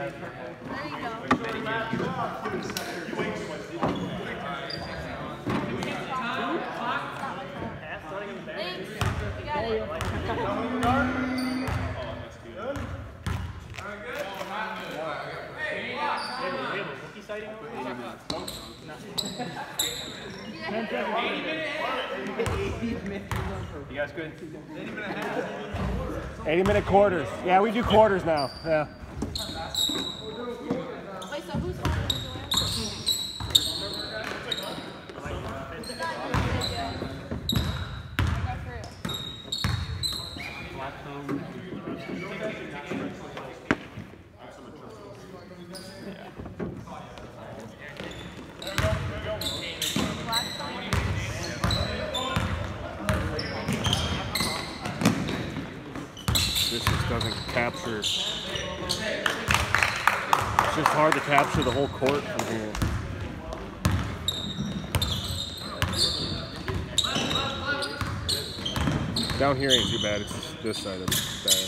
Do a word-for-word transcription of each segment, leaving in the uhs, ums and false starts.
You guys good? eighty minute quarters. Yeah, we do quarters now. Yeah. Wait, so who's holding This just doesn't capture. It's just hard to capture the whole court from here. Down here ain't too bad. It's just this side of it bad.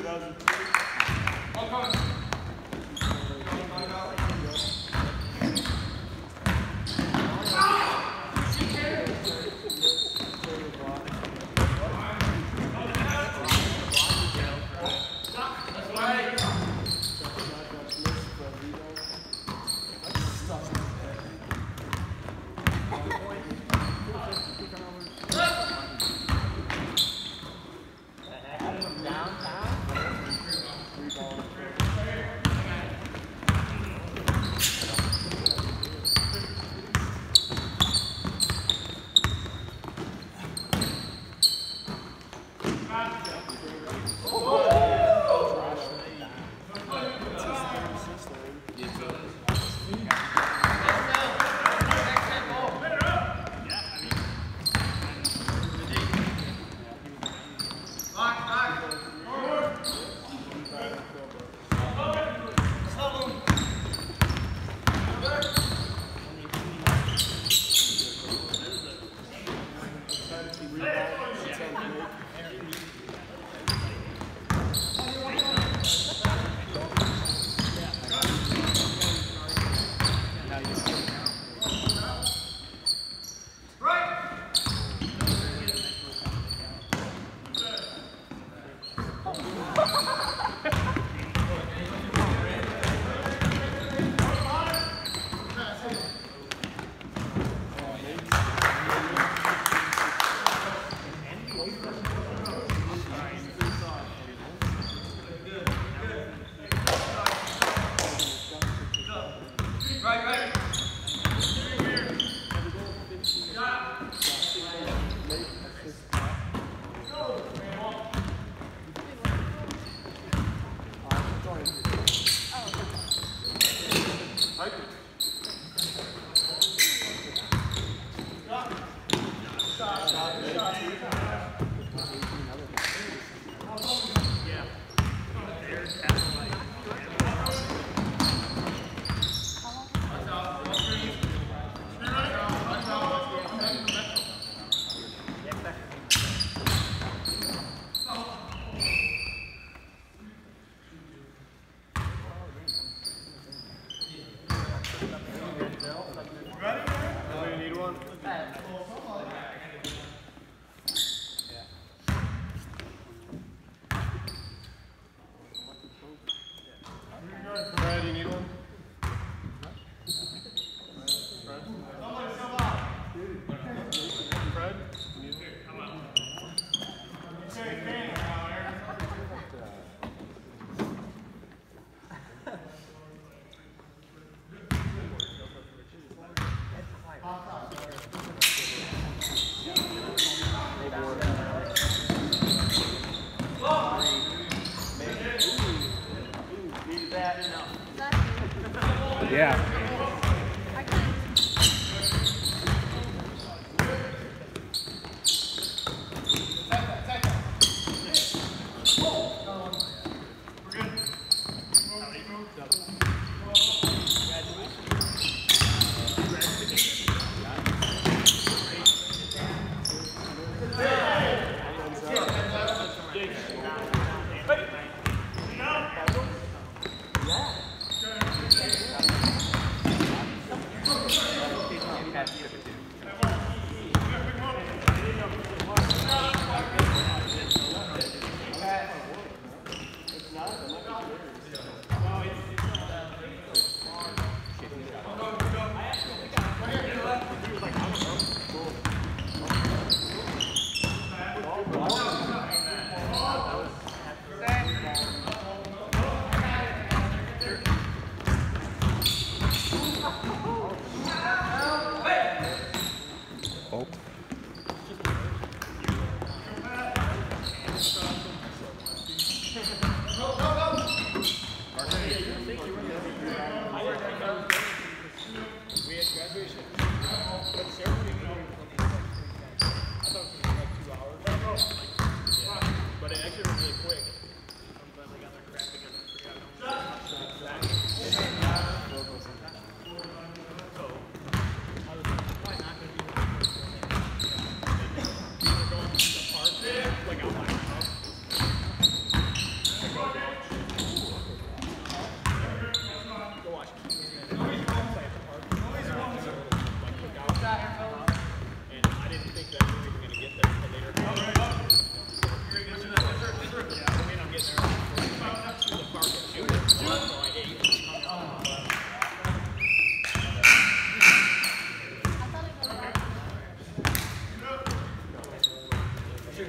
Yeah.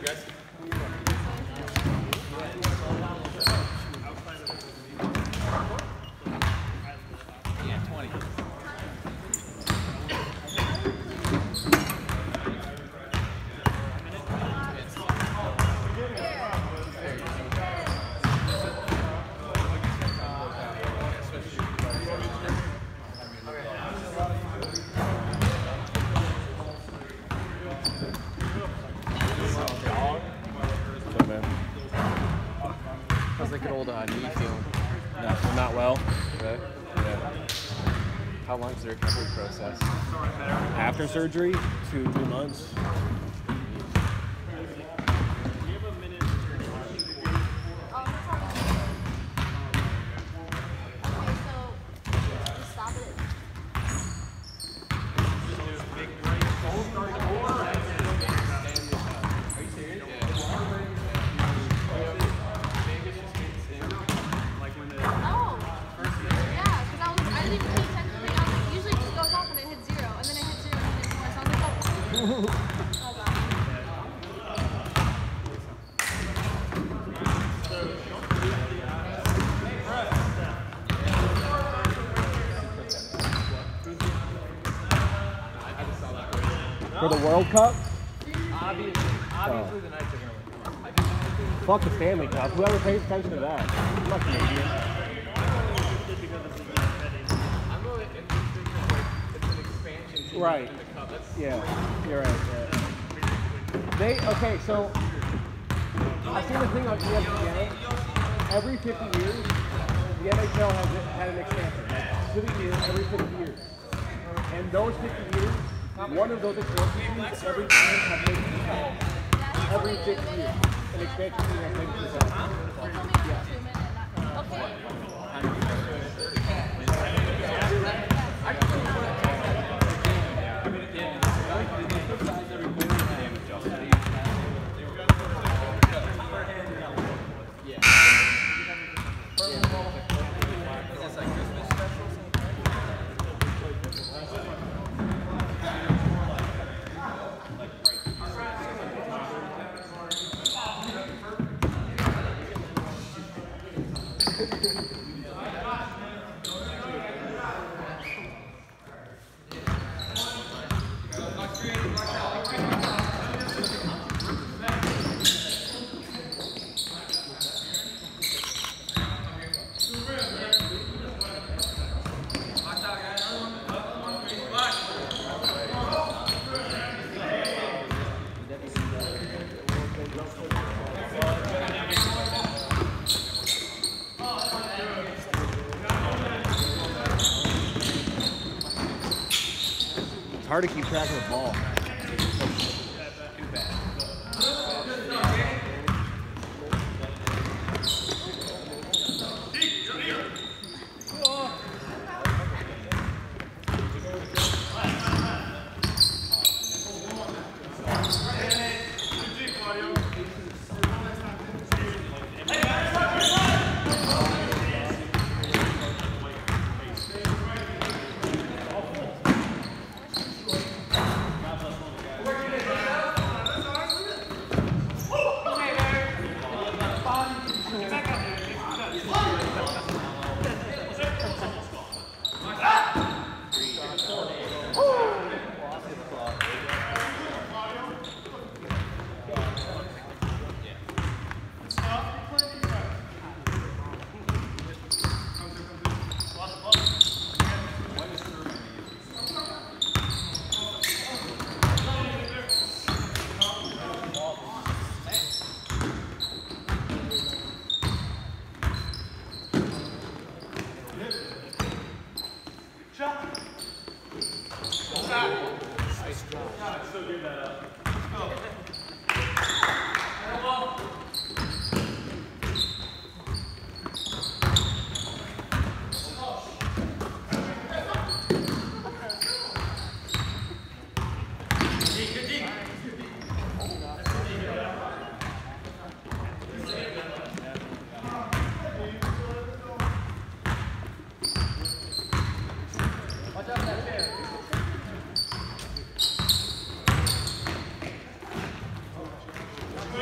How's like an old uh, knee feeling? No, not well. Really? Yeah. How long is the recovery process? After surgery, two, three months. For the World Cup? Obviously, obviously oh. the Knights are going to win. Fuck the Stanley Cup. Whoever pays attention to that. I'm not Canadian. I'm really interested because it's an expansion team right. in the cup. That's yeah, you're right. Yeah. They, okay, so I've seen a thing on E S P N. Every fifty years, the N H L has had an expansion. Like, specific years, every fifty years. And those fifty years, one of those expansions, every team has made the cup. Every fifty years, an expansion team has made the cup. Yeah. It's hard to keep track of the ball.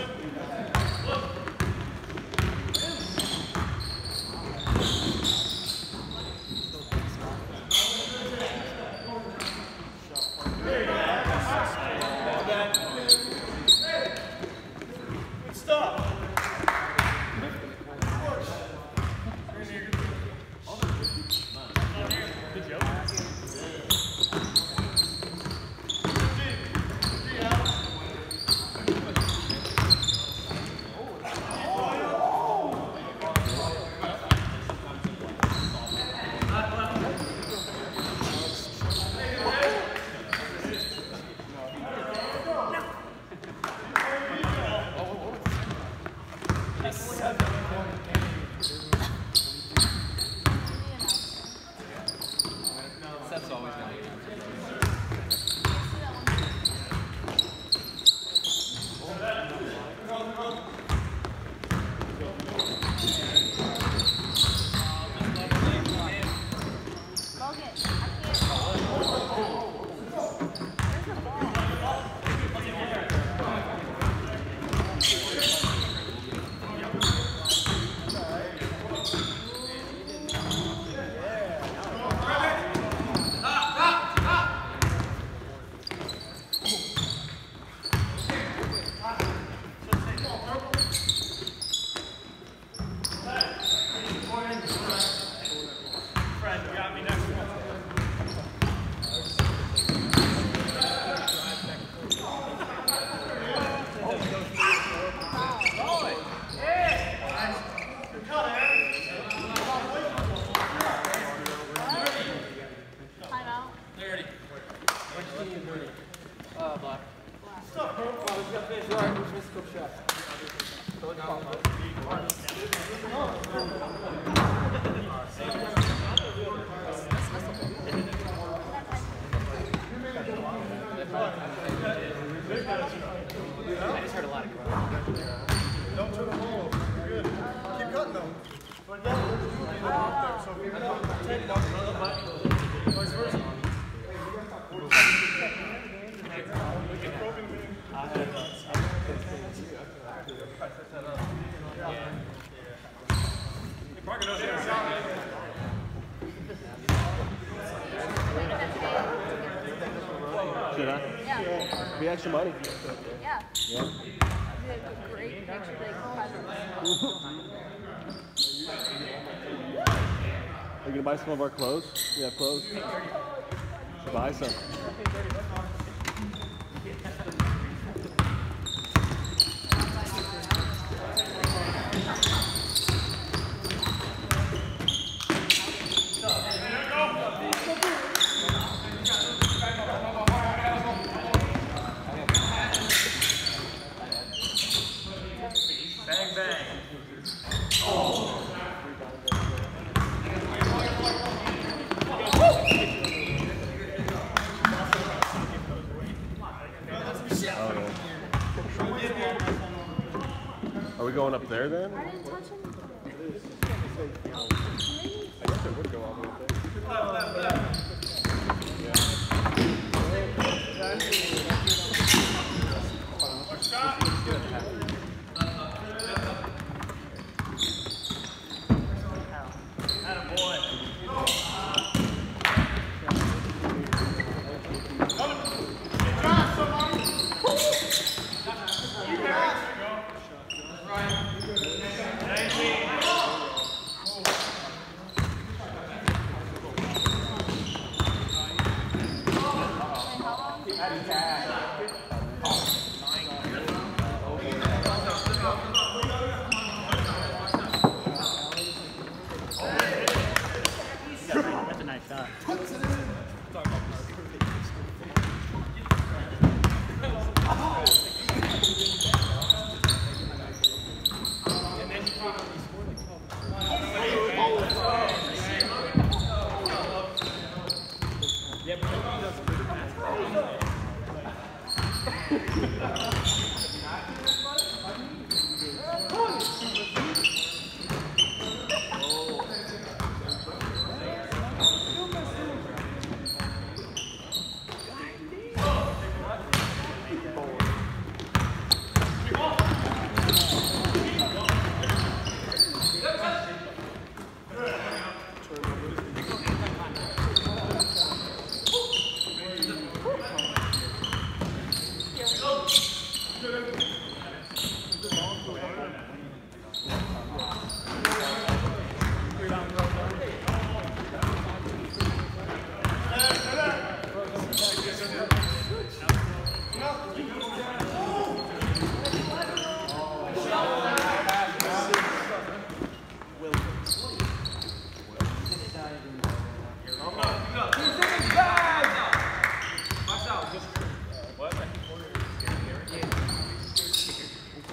I just heard a lot of crying. Don't turn the ball over. You're good. Keep cutting though. But that was you out there. So if you're not taking off another bite, vice versa. Parker knows every shot. Should I? Yeah. Yeah. Be extra money. Yeah. Yeah. Did a great picture, like, presents. Are you gonna buy some of our clothes? We have clothes. Should buy some. Bang, bang. Are we going up there then? I didn't touch him. I guess I would go all the way up there.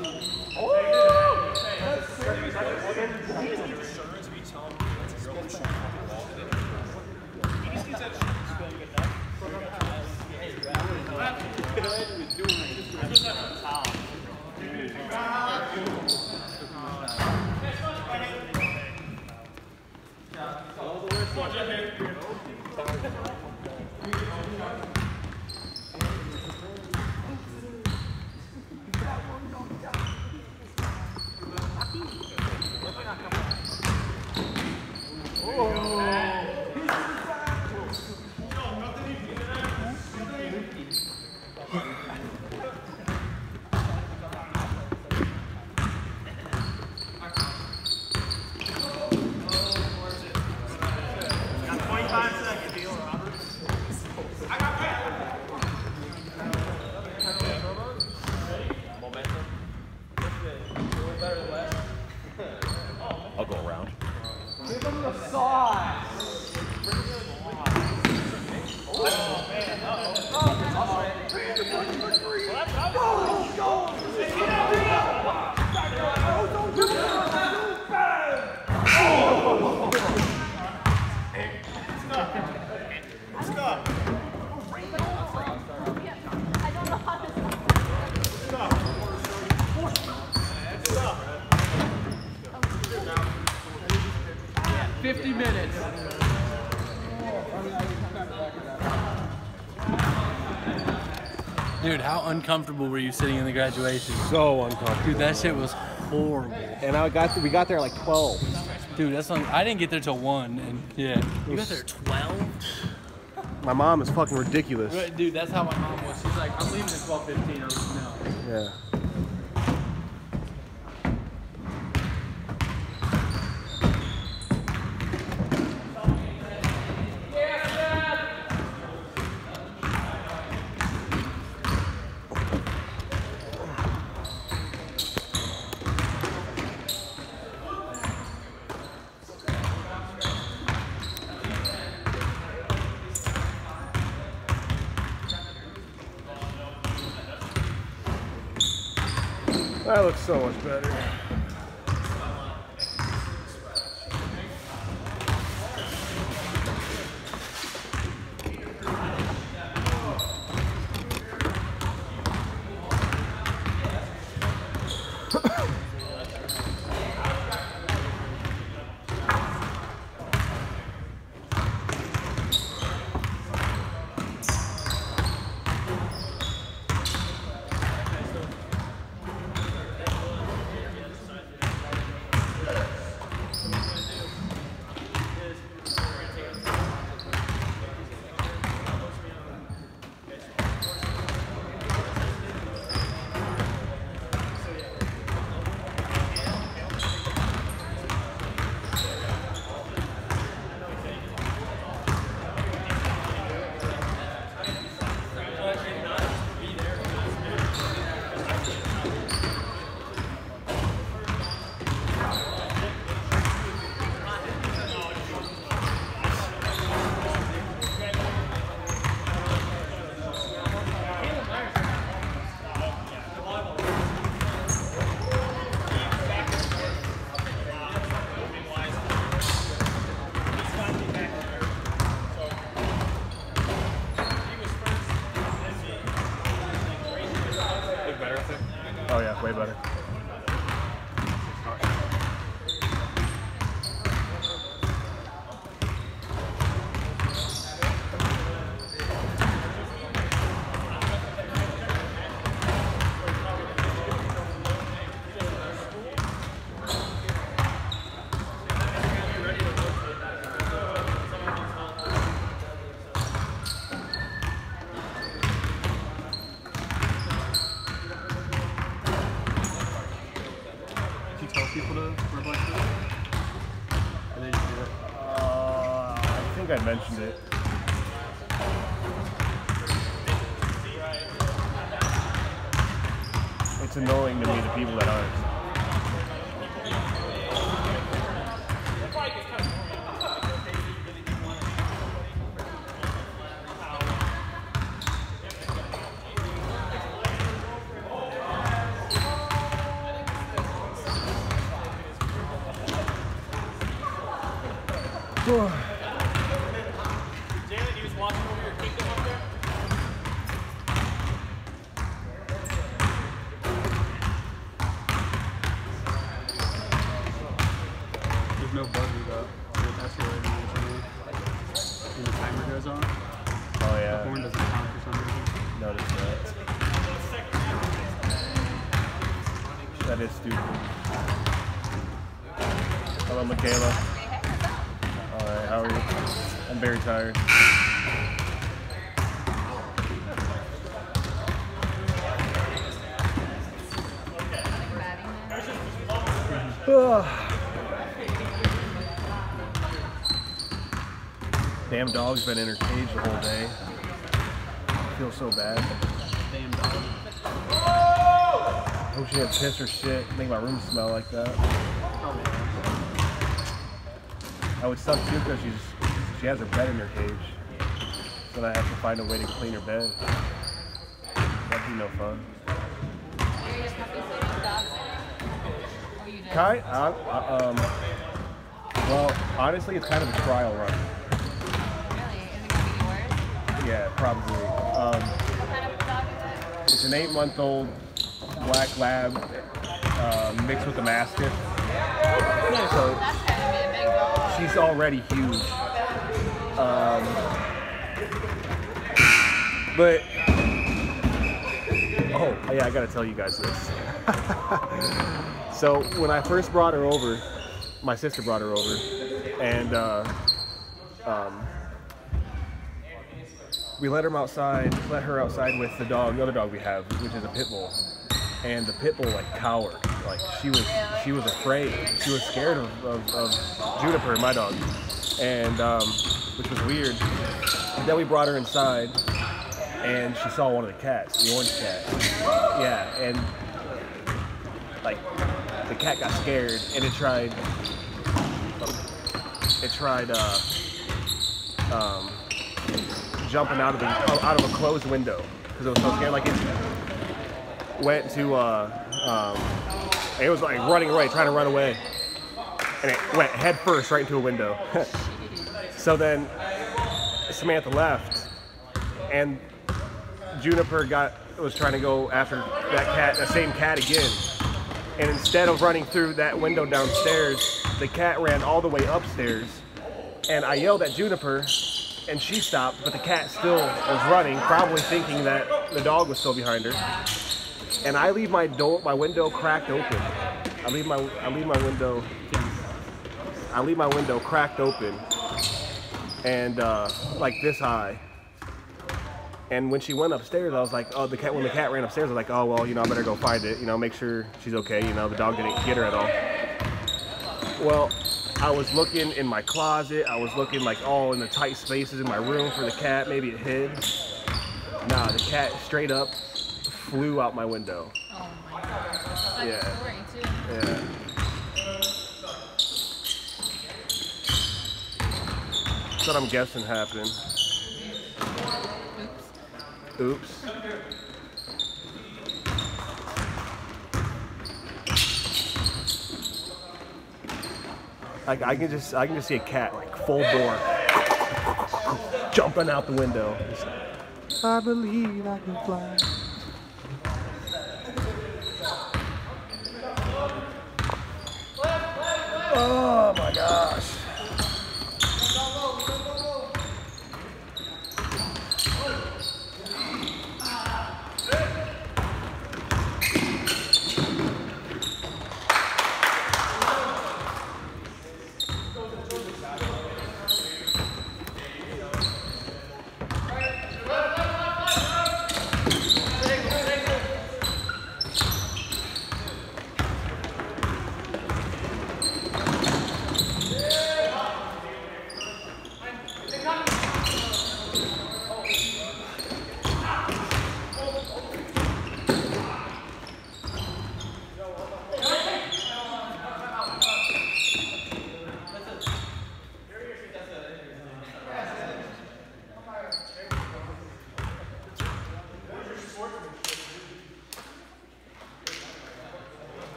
I'll go around. Give him the sauce. fifty minutes. Dude, how uncomfortable were you sitting in the graduation? So uncomfortable. Dude, that shit was horrible. And I got we got there like twelve. Dude, that's on, I didn't get there till one, and yeah. You got there at twelve? My mom is fucking ridiculous. Dude, that's how my mom was. She's like, I'm leaving at twelve fifteen. I was like, no. Yeah. That looks so much better. Oh yeah, way better. People to wear black shoes? Or they just do it? Uh, I think I mentioned it. It's annoying to me, the people that aren't. Jalen, he was watching over your kingdom up there? There's no buzzer though. That's the way it is. When the timer goes on, Oh the yeah. horn doesn't count for some reason. Notice that. That is stupid. Hello, Michaela. Alright, how are you? I'm very tired. Damn dog's been in her cage the whole day. I feel so bad. Damn dog. I hope she didn't piss or shit, make my room smell like that. I would suck too because she's she has her bed in her cage. So then I have to find a way to clean her bed. That'd be no fun. You're just happy sleeping dogs in it? Or you know? Kind, uh, uh, um, well, honestly, it's kind of a trial run. Really? Is it going to be yours? Yeah, probably. Um, What kind of dog is it's an eight-month-old black lab uh, mixed with a mastiff. So it? That's kind of be a big dog. she's already huge. Um, but oh yeah, I gotta tell you guys this. So when I first brought her over, my sister brought her over, and uh, um, we let her outside, let her outside with the dog, the other dog we have, which is a pit bull. And the pit bull like cowered, like she was, she was afraid. She was scared of, of, of Juniper, my dog, and um, which was weird. And then we brought her inside, and she saw one of the cats, the orange cat. Yeah, and like the cat got scared, and it tried, it tried uh, um, jumping out of the out of a closed window because it was so scared. Like it went to, uh, um, it was like running away, trying to run away, and it went head first right into a window. So then Samantha left, and Juniper got was trying to go after that cat, that same cat again. And instead of running through that window downstairs, the cat ran all the way upstairs. And I yelled at Juniper, and she stopped, but the cat still was running, probably thinking that the dog was still behind her. And I leave my door, my window cracked open. I leave my, I leave my window, I leave my window cracked open, and uh, like this high. And when she went upstairs, I was like, oh, the cat. When the cat ran upstairs, I was like, oh well, you know, I better go find it. You know, make sure she's okay. You know, the dog didn't get her at all. Well, I was looking in my closet. I was looking like all in the tight spaces in my room for the cat. Maybe it hid. Nah, the cat straight up flew out my window. Oh my gosh. That's like Yeah. a story too. Yeah. That's what I'm guessing happened. Oops. Oops. Like I can just, I can just see a cat like full bore, jumping out the window. I believe I can fly. Oh my gosh.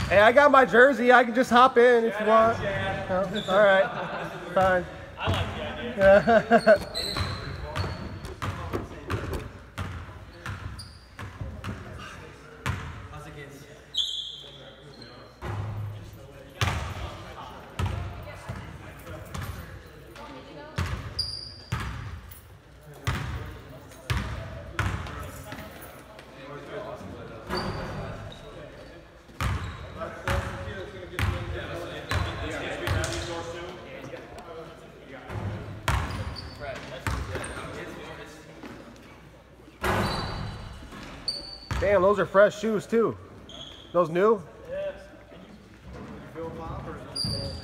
Hey, I got my jersey. I can just hop in if you want. Oh, all right. Fine. I like the idea. Damn, those are fresh shoes too. Those new? Yes. Can you feel pop or is it just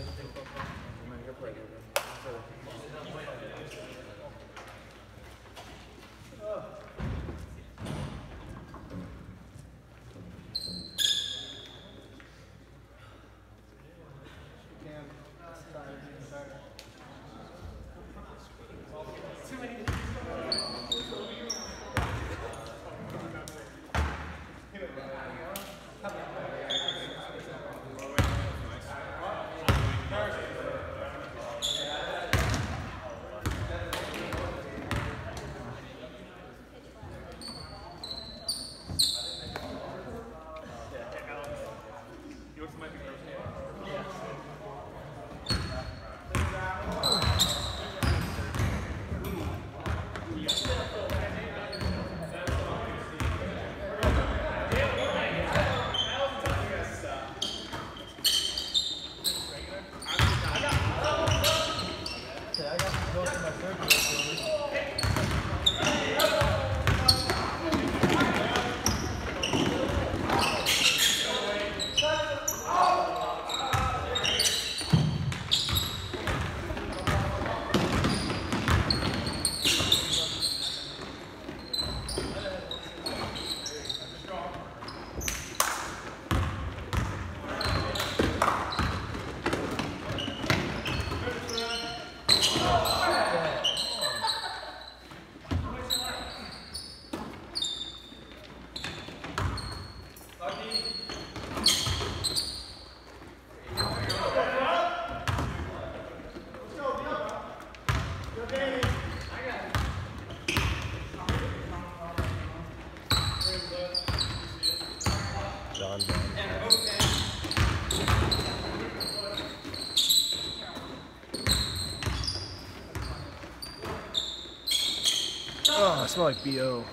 Oh, I smell like B O.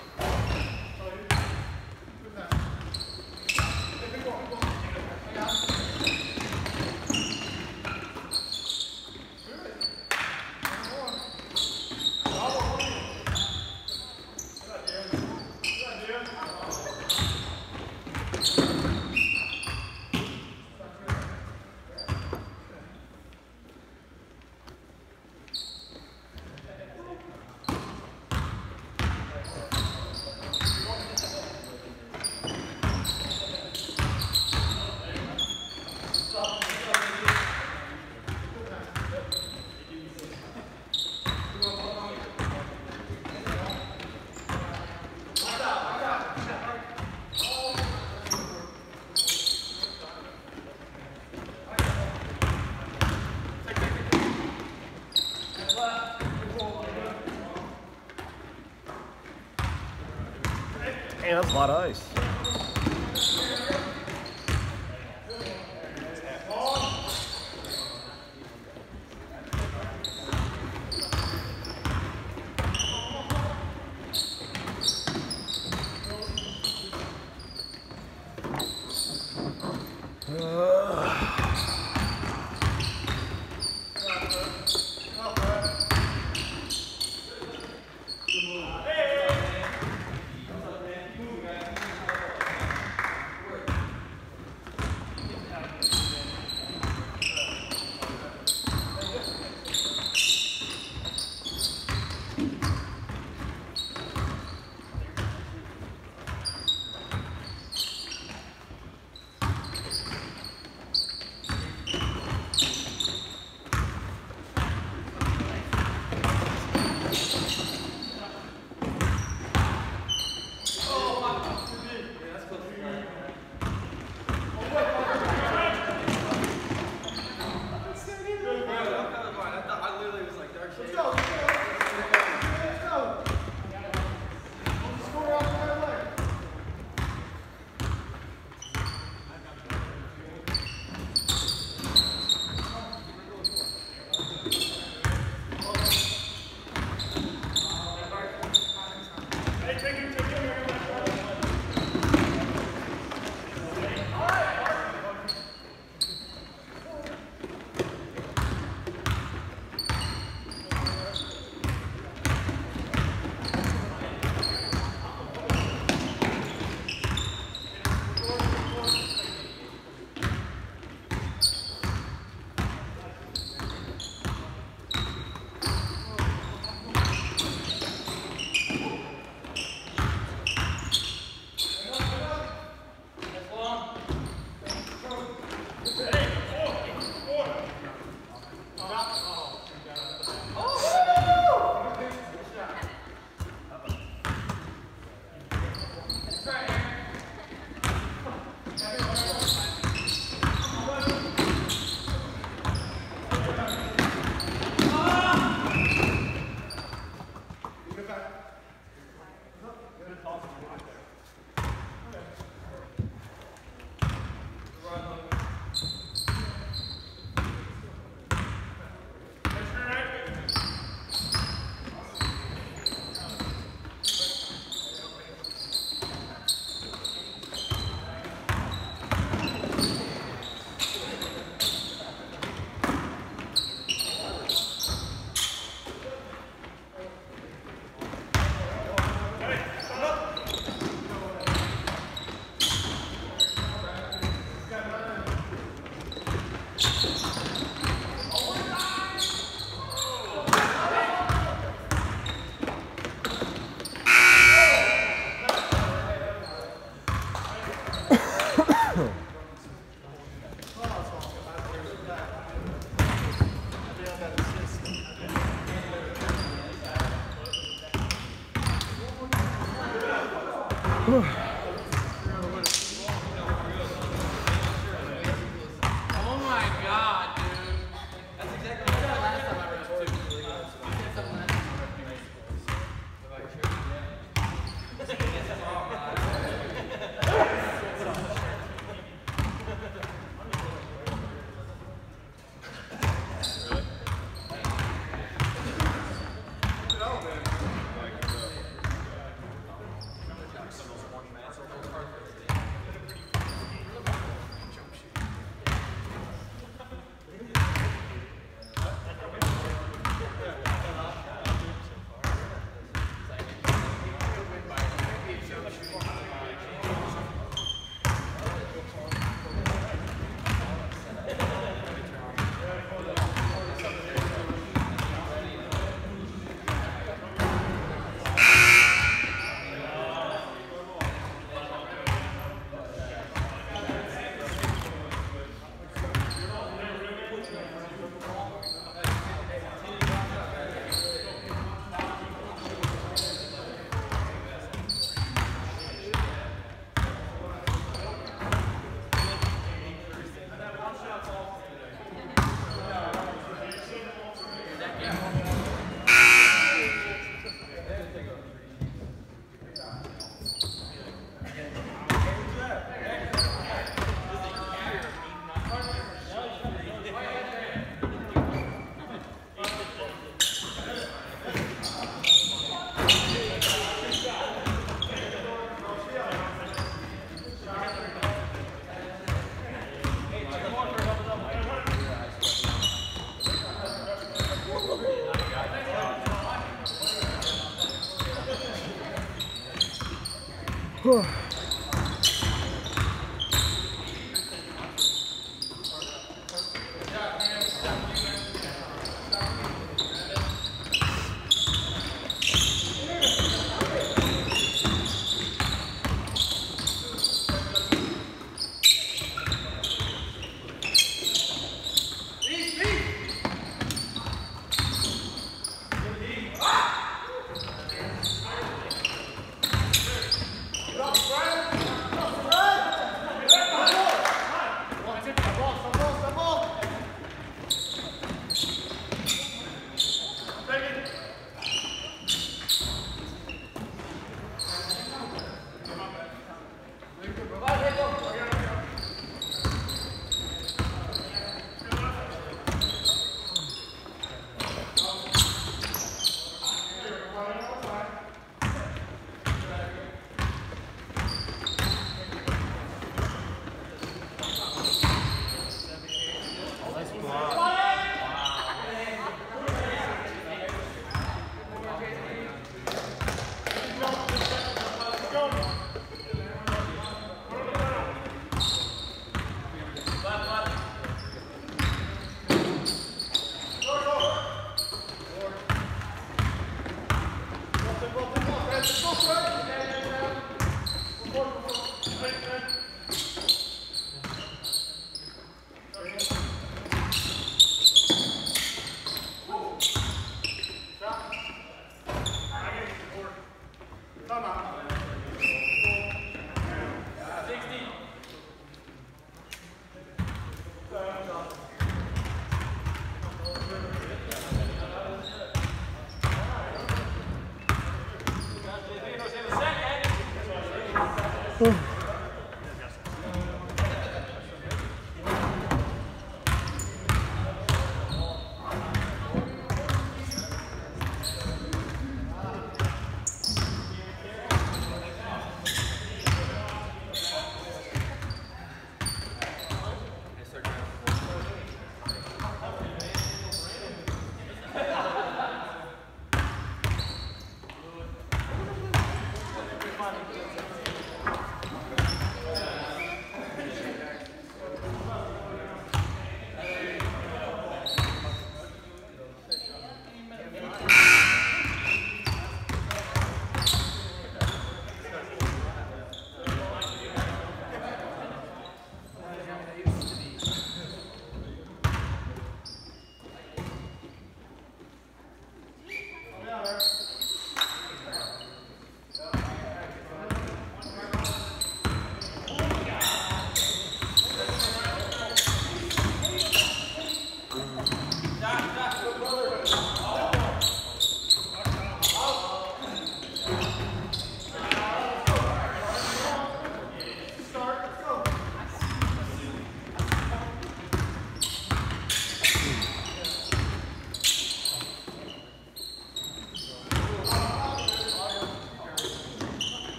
Man, that's a lot of ice.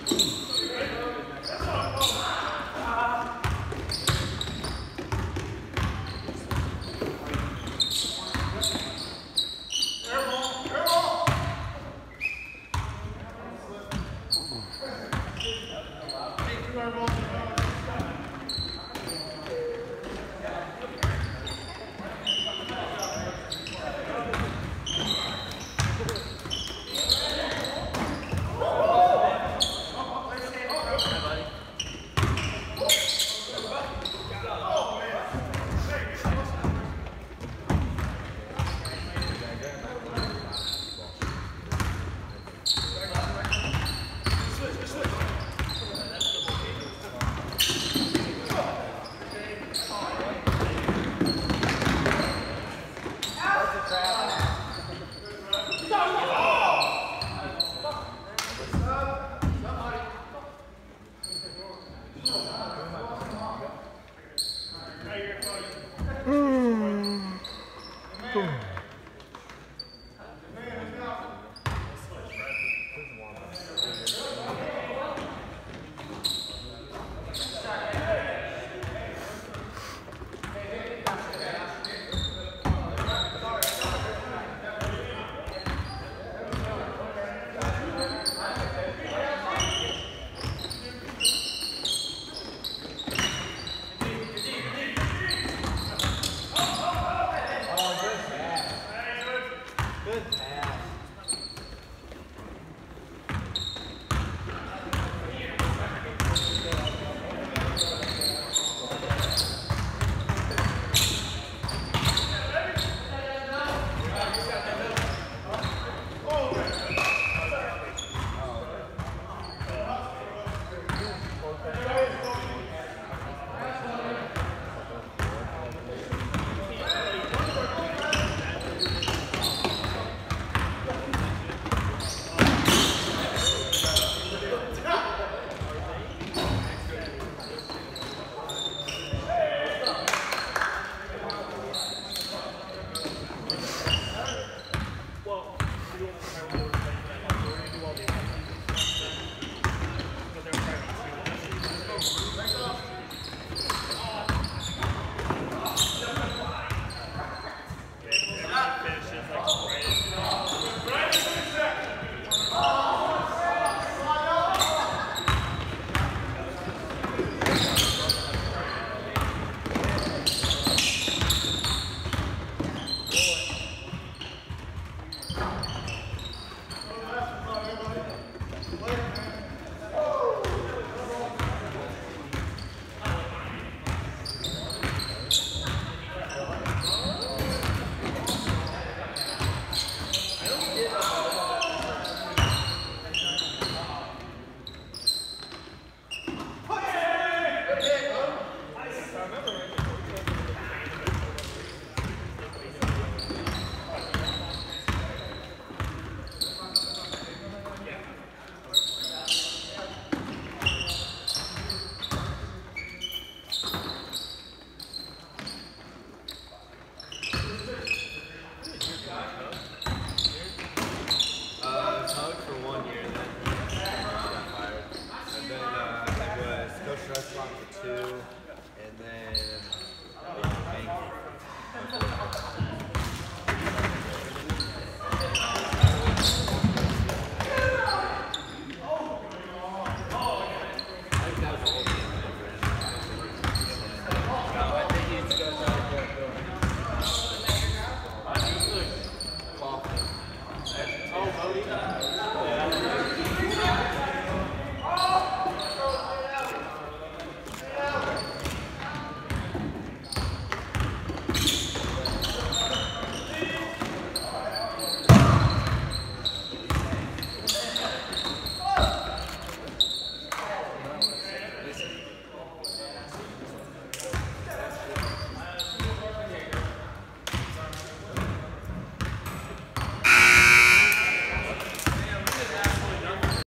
restaurant for two, and then